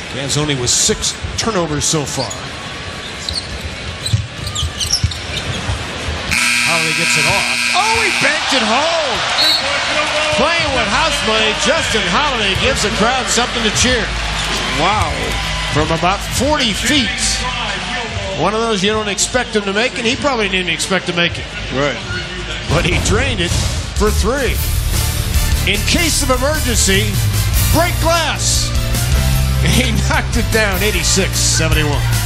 Gazzoni with 6 turnovers so far. Holiday gets it off. Oh, he banked it home. Playing with house money, Justin Holiday gives the crowd something to cheer. Wow. From about 40 feet. One of those you don't expect him to make, and he probably didn't expect to make it. Right. But he drained it for 3. In case of emergency, break glass. He knocked it down, 86-71.